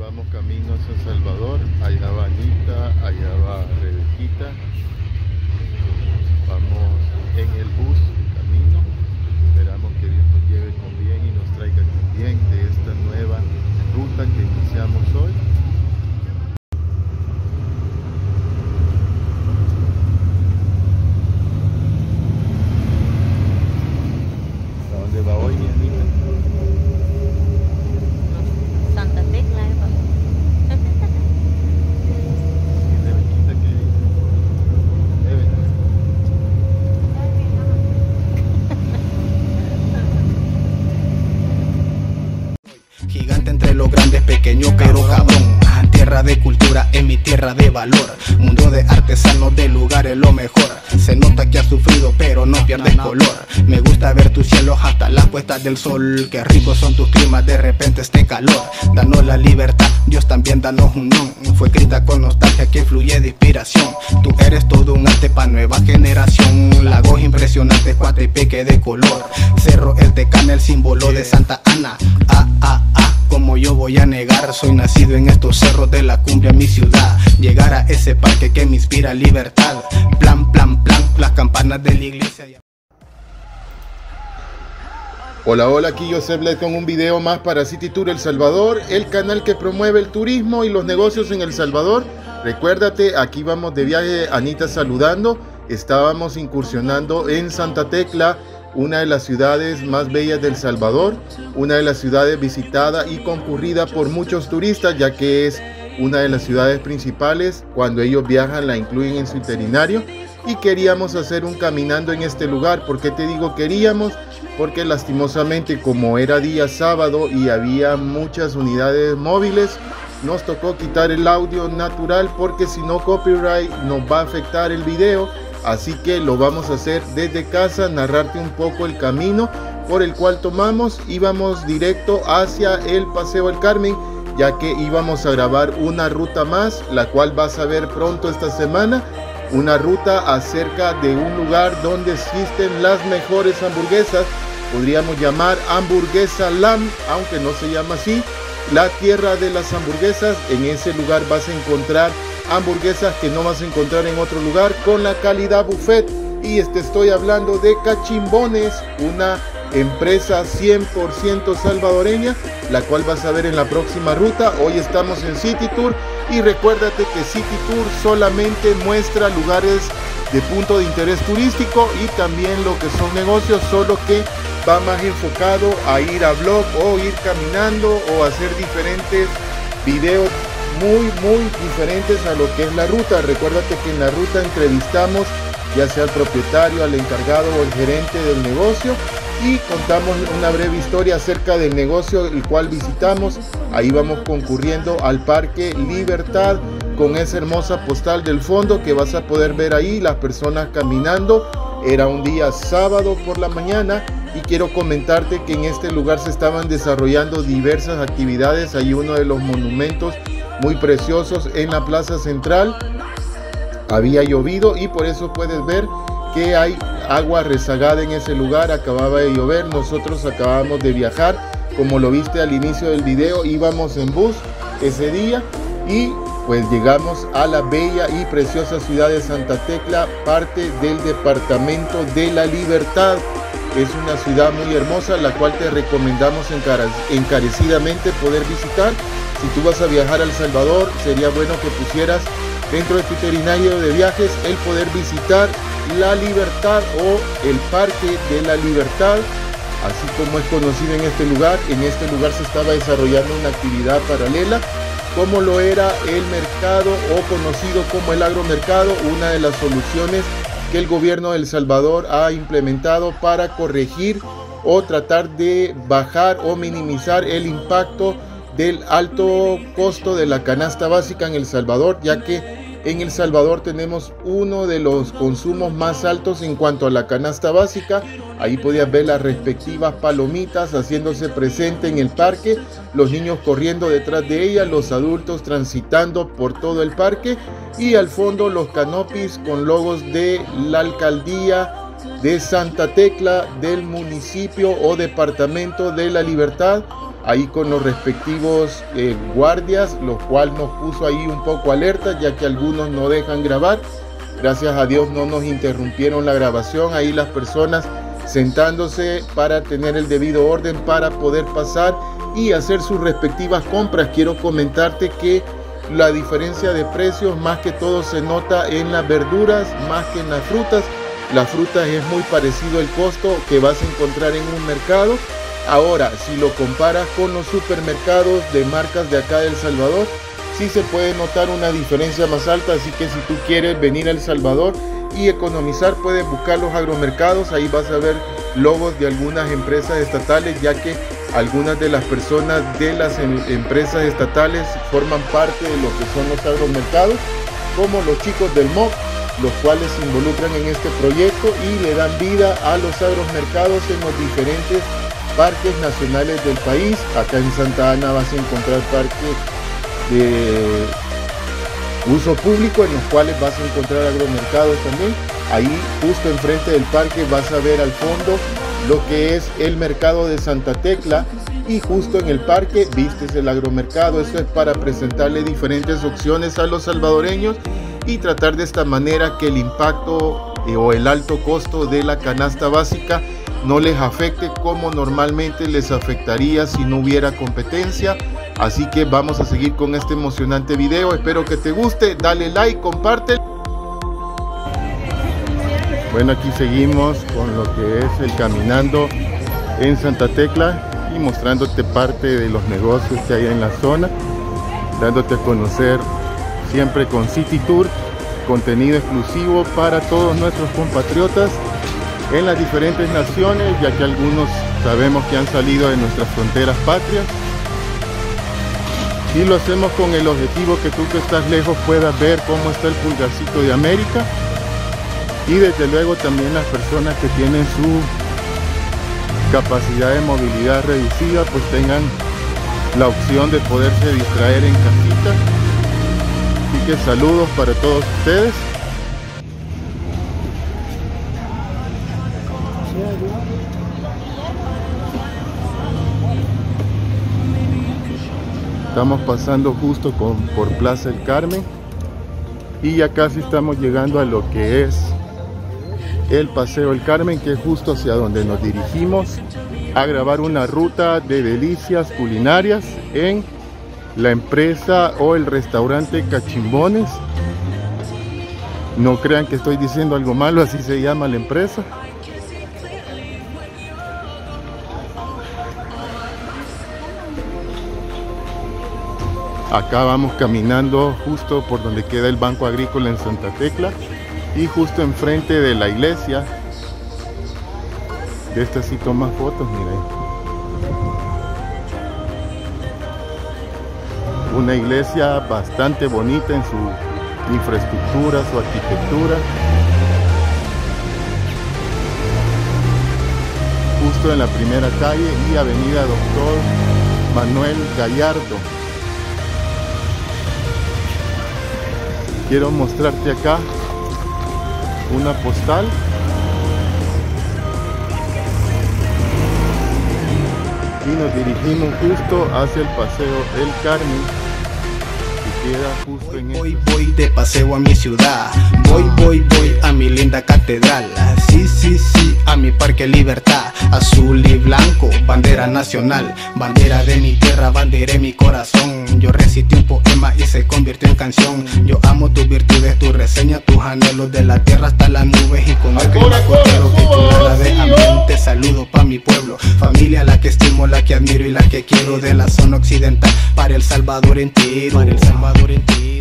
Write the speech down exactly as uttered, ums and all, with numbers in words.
vamos camino a San Salvador. Allá va Anita, allá va Rebequita. Vamos en el bus camino. Esperamos que Dios nos lleve con bien y nos traiga con bien de esta nueva ruta que iniciamos hoy. ¿A dónde va hoy, mi Anita? Santa Tecla, ¿eh? ¿Y Rebequita qué dice? Rebe. Gigante entre los grandes, pequeño pero cabrón. Tierra de cultura es mi tierra de valor. Mundo de artesanos, de lugares lo mejor. Se nota que has sufrido pero no pierdes color. Me gusta ver tus cielos hasta las puestas del sol. Qué ricos son tus climas, de repente este calor. Danos la libertad, Dios también danos unión. Fue escrita con nostalgia que fluye de inspiración. Tú eres todo un arte pa' nueva generación. Lagos impresionantes, Coatepeque de color. Cerro El Tecán, el símbolo de Santa Ana. Ah, ah, ah, como yo voy a negar. Soy nacido en estos cerros de la cumbia, mi ciudad. Llegar a ese parque que me inspira libertad. Plan, plan, plan, las campanas de la iglesia. Hola, hola, aquí Joseph Bled con un video más para City Tour El Salvador, el canal que promueve el turismo y los negocios en El Salvador. Recuérdate, aquí vamos de viaje, Anita saludando. Estábamos incursionando en Santa Tecla, una de las ciudades más bellas del Salvador, una de las ciudades visitada y concurrida por muchos turistas, ya que es una de las ciudades principales. Cuando ellos viajan la incluyen en su itinerario y queríamos hacer un caminando en este lugar. ¿Por qué te digo queríamos? Porque lastimosamente, como era día sábado y había muchas unidades móviles, nos tocó quitar el audio natural porque si no copyright nos va a afectar el video. Así que lo vamos a hacer desde casa, narrarte un poco el camino por el cual tomamos. Íbamos directo hacia el Paseo El Carmen, ya que íbamos a grabar una ruta más, la cual vas a ver pronto esta semana. Una ruta acerca de un lugar donde existen las mejores hamburguesas. Podríamos llamar Hamburguesa Lam, aunque no se llama así. La tierra de las hamburguesas. En ese lugar vas a encontrar hamburguesas que no vas a encontrar en otro lugar, con la calidad buffet. Y te estoy hablando de Cachimbones, una empresa cien por ciento salvadoreña, la cual vas a ver en la próxima ruta. Hoy estamos en City Tour y recuérdate que City Tour solamente muestra lugares de punto de interés turístico y también lo que son negocios, solo que va más enfocado a ir a vlog o ir caminando o hacer diferentes videos muy muy diferentes a lo que es la ruta. Recuérdate que en la ruta entrevistamos ya sea al propietario, al encargado o el gerente del negocio y contamos una breve historia acerca del negocio el cual visitamos. Ahí vamos concurriendo al Parque Libertad con esa hermosa postal del fondo que vas a poder ver ahí, las personas caminando. Era un día sábado por la mañana y quiero comentarte que en este lugar se estaban desarrollando diversas actividades. Hay uno de los monumentos muy preciosos en la plaza central. Había llovido y por eso puedes ver que hay agua rezagada en ese lugar. Acababa de llover, nosotros acabamos de viajar, como lo viste al inicio del video. Íbamos en bus ese día y pues llegamos a la bella y preciosa ciudad de Santa Tecla, parte del departamento de La Libertad. Es una ciudad muy hermosa, la cual te recomendamos encarecidamente poder visitar. Si tú vas a viajar a El Salvador, sería bueno que pusieras dentro de tu itinerario de viajes el poder visitar La Libertad o el Parque de La Libertad, así como es conocido en este lugar. En este lugar se estaba desarrollando una actividad paralela, como lo era el mercado o conocido como el agromercado, una de las soluciones que el gobierno de El Salvador ha implementado para corregir o tratar de bajar o minimizar el impacto del alto costo de la canasta básica en El Salvador, ya que en El Salvador tenemos uno de los consumos más altos en cuanto a la canasta básica. Ahí podías ver las respectivas palomitas haciéndose presente en el parque, los niños corriendo detrás de ellas, los adultos transitando por todo el parque y al fondo los canopies con logos de la alcaldía de Santa Tecla, del municipio o departamento de La Libertad. ahí con los respectivos eh, guardias, lo cual nos puso ahí un poco alerta, ya que algunos no dejan grabar. Gracias a Dios no nos interrumpieron la grabación, ahí las personas sentándose para tener el debido orden para poder pasar y hacer sus respectivas compras. Quiero comentarte que la diferencia de precios más que todo se nota en las verduras más que en las frutas. Las frutas es muy parecido el costo que vas a encontrar en un mercado. Ahora, si lo comparas con los supermercados de marcas de acá de El Salvador, sí se puede notar una diferencia más alta. Así que si tú quieres venir a El Salvador y economizar, puedes buscar los agromercados. Ahí vas a ver logos de algunas empresas estatales, ya que algunas de las personas de las em empresas estatales forman parte de lo que son los agromercados, como los chicos del M O C, los cuales se involucran en este proyecto y le dan vida a los agromercados en los diferentes parques nacionales del país. Acá en Santa Ana vas a encontrar parques de uso público en los cuales vas a encontrar agromercados también. Ahí justo enfrente del parque vas a ver al fondo lo que es el mercado de Santa Tecla, y justo en el parque vistes el agromercado. Eso es para presentarle diferentes opciones a los salvadoreños y tratar de esta manera que el impacto eh, o el alto costo de la canasta básica no les afecte como normalmente les afectaría si no hubiera competencia. Así que vamos a seguir con este emocionante video. Espero que te guste, dale like, comparte. Bueno, aquí seguimos con lo que es el caminando en Santa Tecla y mostrándote parte de los negocios que hay en la zona, dándote a conocer siempre con City Tour contenido exclusivo para todos nuestros compatriotas en las diferentes naciones, ya que algunos sabemos que han salido de nuestras fronteras patrias, y lo hacemos con el objetivo que tú que estás lejos puedas ver cómo está el pulgarcito de América, y desde luego también las personas que tienen su capacidad de movilidad reducida pues tengan la opción de poderse distraer en casita. Así que saludos para todos ustedes. Estamos pasando justo con, por Plaza El Carmen y ya casi estamos llegando a lo que es el Paseo El Carmen, que es justo hacia donde nos dirigimos a grabar una ruta de delicias culinarias en la empresa o el restaurante Cachimbones. No crean que estoy diciendo algo malo, así se llama la empresa. Acá vamos caminando justo por donde queda el Banco Agrícola en Santa Tecla y justo enfrente de la iglesia. De esta sí toma fotos, miren. Una iglesia bastante bonita en su infraestructura, su arquitectura. Justo en la primera calle y avenida Doctor Manuel Gallardo. Quiero mostrarte acá una postal. Y nos dirigimos justo hacia el Paseo El Carmen, que queda justo en Voy, voy de paseo a mi ciudad. Voy, voy, voy a mi linda catedral. Sí, sí, sí, a mi parque Libertad. Azul y blanco, bandera nacional. Bandera de mi tierra, bandera en mi corazón. Yo recité un poema y se convirtió en canción. Yo amo tus virtudes, tu reseña, tus anhelos de la tierra hasta las nubes. Y con el clima costero que tú nada de ambiente. Saludo pa' mi pueblo, familia la que estimo, la que admiro y la que quiero. De la zona occidental para El Salvador entero, para El Salvador entero.